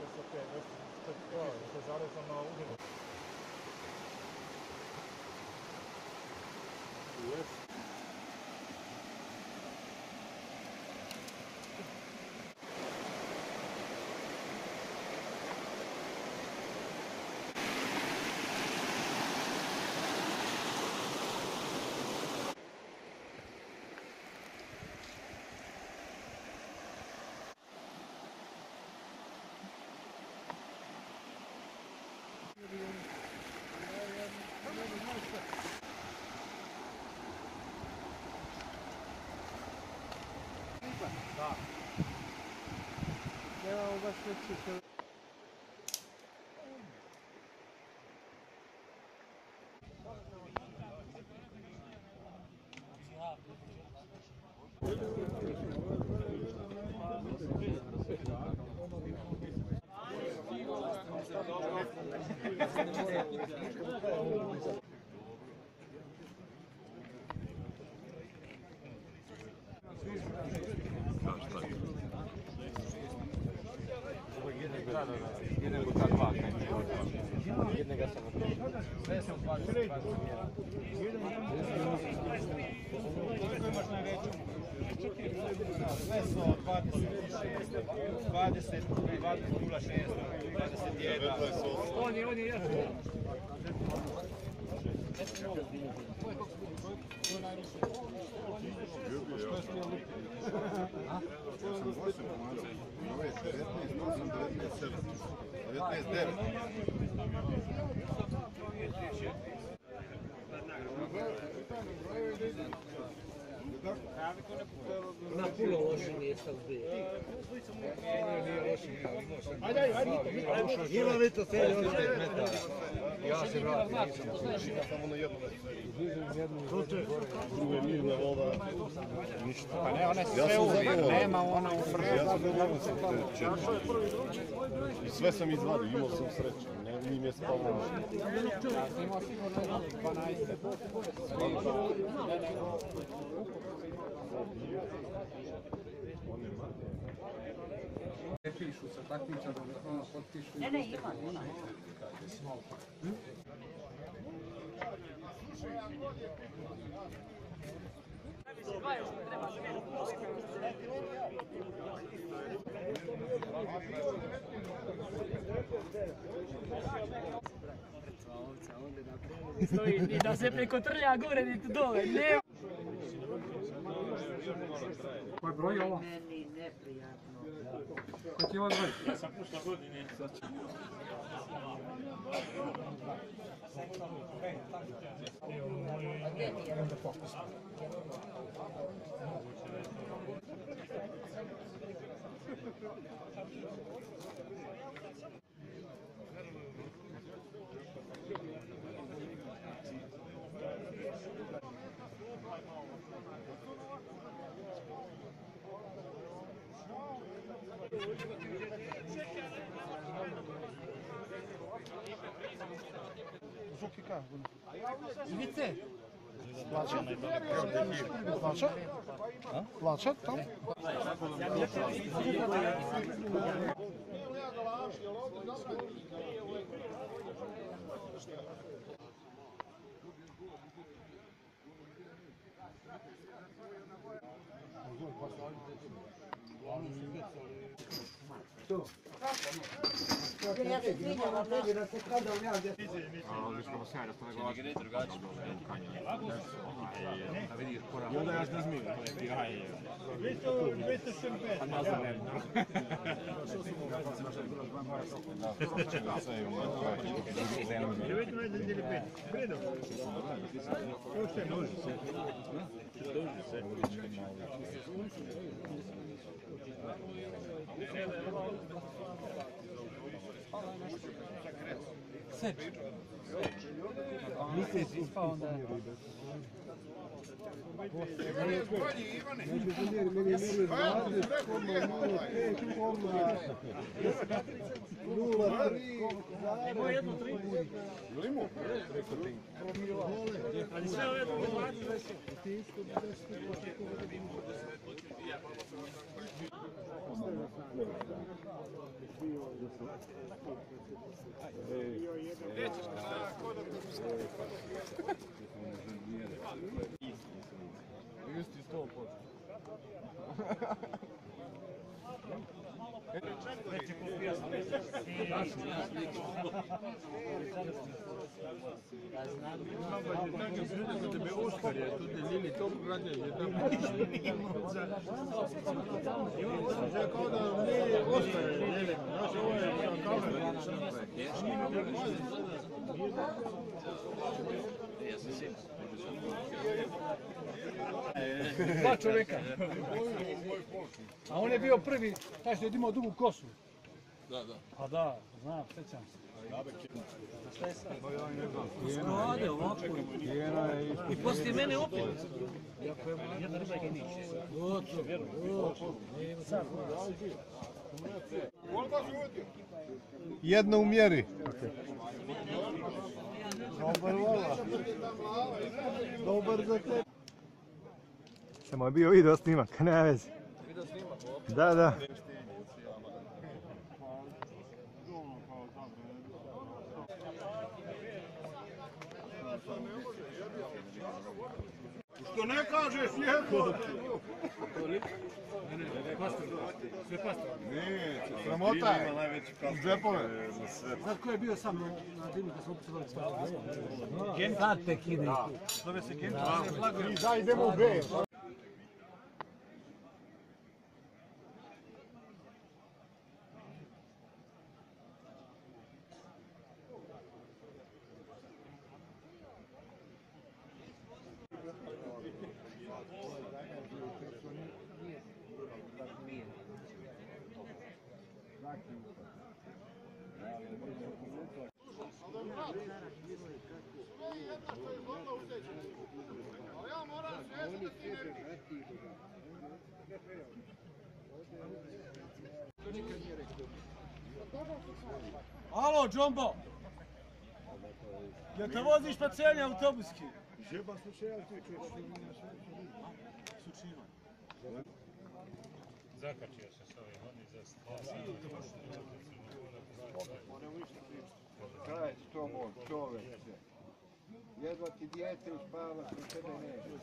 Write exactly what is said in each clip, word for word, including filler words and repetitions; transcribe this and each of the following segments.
Da. Evo baš već se... Da, da, da. Jednego ta dva, jednego sam odnosno. Sve sam dvadeset, dvadeset jedan. Koliko imaš najveću? Sve su dvadeset šest, dvadeset, dvadeset nula šest, dvadeset jedan. On je, on je jako. Na puno loše mjesta zbije. Ajde, ajde, ajde. Ima vi to sve još pet metara. Ja se vratim, nisam samo na jednu Čuče. druge mirne ova, ništa. Pa ne, one sve uvijek, nema ona u prvi. Ja sam zadovoljan sa te četiri. I sve sam izvadio, imao sam sreće, ne, nije mjesto pavljeno. Ja sam imao sigurno dvanaest. Ne pišu se takmiča da ono potpišu. Ne, ne, ima, ima. Stoji i da se preko trlja gore niti dole, ne. Koji broj je ovo? Meni neprijatno. Koji je ovo broj? Ja sam prošla godine. Žuki ka? Ivice? Plaća? Plaća? Plaća tam? Ja se sviđam vam tebi da se kada u njavdje. I onda još ne zmijem. A nazad ne mogu. Seč. Misliš ispao onda. Imao jedno tri. Imao? Preko tri. Ali sve ove druge dvanaest. Ti isto da Isti sto posto. Tebe Oskar je tudi Lili to pogledaj, je tam že kao da nije Oskar je Lili, znaš ovo je kamera. Dva čovjeka. A on je bio prvi, taj što je imao dugu kosu. Da, da. Pa da, znam, sjećam se. Rade ovako. I poslije mene opet. Jedna riba je niče. Jedna u mjeri. Dobar vola. Dobar za te. Samo je bio video snimak, nema veze. Video snimak ovdje. Da, da. Što ne kažeš lijepo? Sve pastor. Ne, sramota je. U džepove. Znaš ko je bio sam na dimu kad smo opet stavili? Sad tek ide. Zove se Genč. I da idemo u B. Alo, Džombo! Jel te voziš pa cijeli autobuski? Žeba slučaja ti čuješ. Zakačio se s ovim, oni za stvar. Kaj s tobom, čoveče? Jedva ti dijete uspava, što tebe ne.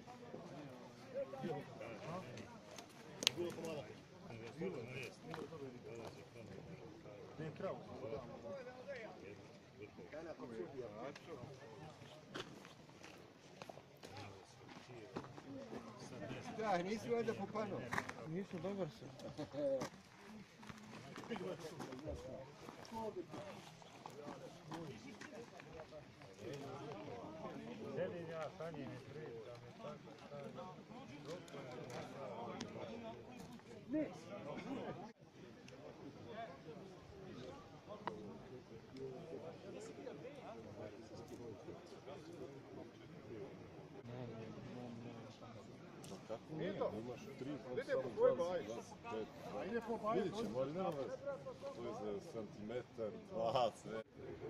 Da, nisu ovdje po panu. Nisu, dobar se. Sedim ja sa njim i pričam i tako tako. Imaš tri vidjet ćemo, ali nema veze. To je za centimetar, dva, sve.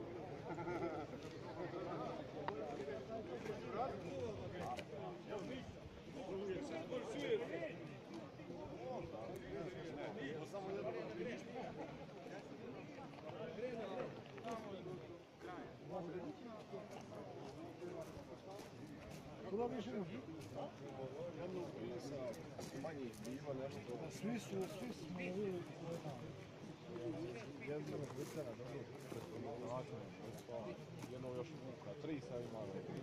Svi su, svi su bili... Jedno još muka, tri sam imao.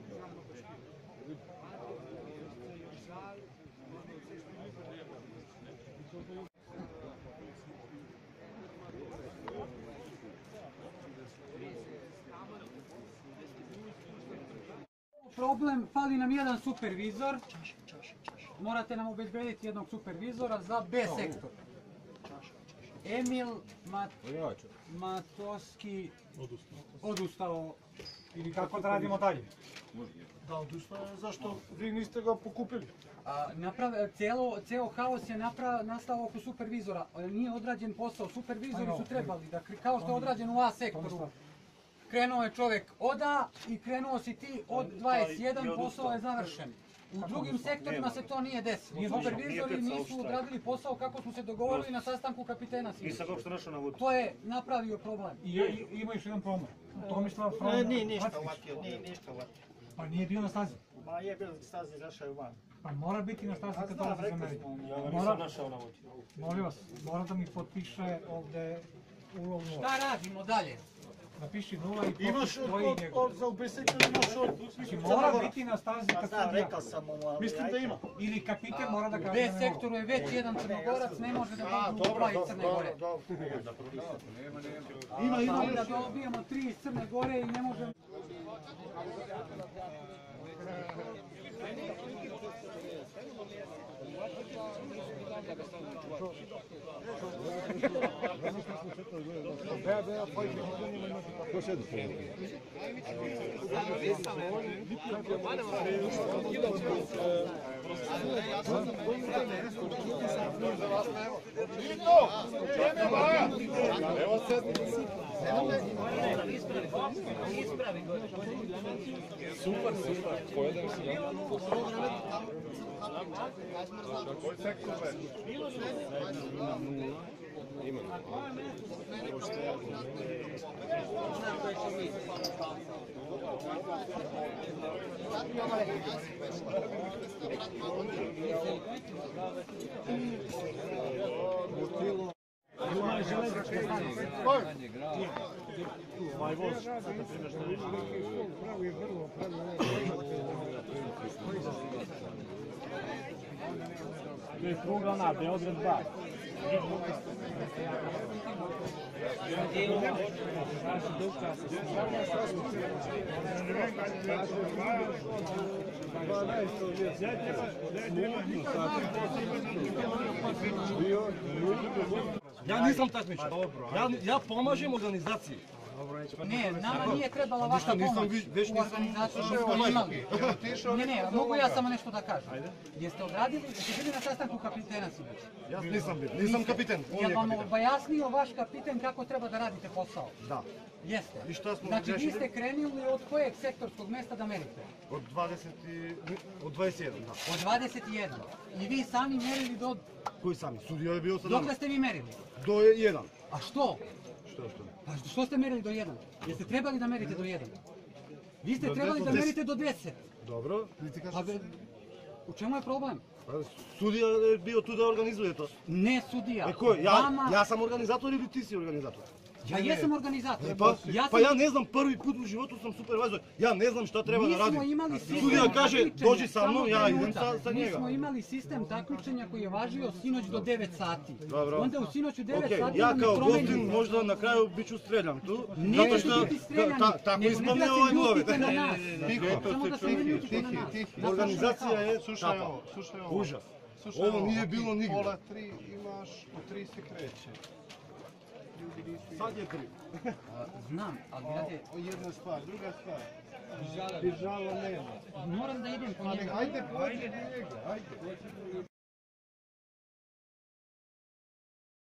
Problem, fali nam jedan supervizor. Morate nam obezbediti jednog supervizora za B sektor. Emil Mat Matoski odustao. Ili kako da radimo dalje? Da, odustao je, zašto vi niste ga pokupili? A, naprav, cijelo, cijelo haos je naprav, nastao oko supervizora. Nije odrađen posao, supervizori su trebali, da, kao što je odrađen u A sektoru. krenuo je čovjek od A i krenuo si ti od dvadeset jedan, posao je završen. U drugim sektorima se to nije desilo. Supervizori nisu odradili posao kako smo se dogovorili na sastanku kapitena Simića. Nisam uopšte našao na vodu. To je napravio problem. I i- ima još jedan problem. Tomislav From... Nije ništa Vatkić. uvatio, nije ništa uvatio. Pa nije bio na stazi. Ma je bilo stazi, izašao je van. Pa mora biti na stazi A kad znam, dolazi za rekli mene. smo mu. Ja ga Mora- nisam našao na vodu. Molim vas, mora da mi potpiše ovdje ulov nula. Šta radimo dalje? Napiši nula i Imaš potpiš od, tvoji i od, njegov. od, za ubisektor imaš od... Znači mora biti na stazi Pa kad znam, sam ja. rekao sam mu, ali... Mislim da ima. Ili kapiten mora da U kaže B da ne mogu. sektoru je već jedan Crnogorac, ne može da budu dva iz Crne Gore. Ima, ima Onda još. dobijemo tri iz Crne Gore i ne možemo... To je pruga ona, Beograd dva. Ja nisam takmičar. Ja, ja pomažem organizaciji. Ne, nama nije trebala vaša nisam pomoć vi- već u nisam- organizaciji nisam što smo imao. imali. Ne, ne, mogu ja samo nešto da kažem. Jeste odradili, jeste bili na sastanku kapitena Simića? Ja nisam bio, nisam kapiten. On Je je vam kapiten. objasnio vaš kapiten kako treba da radite posao? Da. Jeste. I šta smo Znači vi grešili? ste krenuli od kojeg sektorskog mesta da merite? Od dvadeset i... od dvadeset jedan, da. Od dvadeset jedan. I vi sami merili do... Koji sami? Sudija je bio sa nama. Dokle ste vi merili? Do je jedan. A što? Što, što? Pa što ste merili do jedan? Jeste trebali da merite do jedan? Vi ste trebali da deset. merite do deset. Dobro, ti ti Pa kažeš... be, u čemu je problem? Pa, Sudija je bio tu da organizuje to. Ne sudija. E ko, ja, Vama- ja sam organizator ili ti si organizator? Ja jesam organizator. E pa, ja pa sam- ja ne znam, prvi put u životu sam supervizor. Ja ne znam šta treba Mi da radim. smo imali sistem Sudija kaže, takmičenja, dođi sa mnom, samo ja idem trenutak. sa, sa Mi njega. smo imali sistem takmičenja koji je važio sinoć do devet sati. Dobro. Onda u sinoć u devet Okej, sati ja nam je kao promenjen- gostin možda na kraju bit ću streljan tu, Nećete zato što biti streljani, ta- tako nego ne ispadne da se ovaj glove. ljutite na nas. Tiho, Samo da se ne ljutite na nas. Da Organizacija je Slušaj kapa. ovo, slušaj ovo. Užas. Slušaj Ovo nije bilo nigdje. Pola tri imaš, u tri se kreće. Ljudi nisu Sad je tri. Znam, ali gledajte, O, jedna stvar, druga stvar. Bižala nema. moram da idem po Ali njega. ajde, pođi do njega, ajde.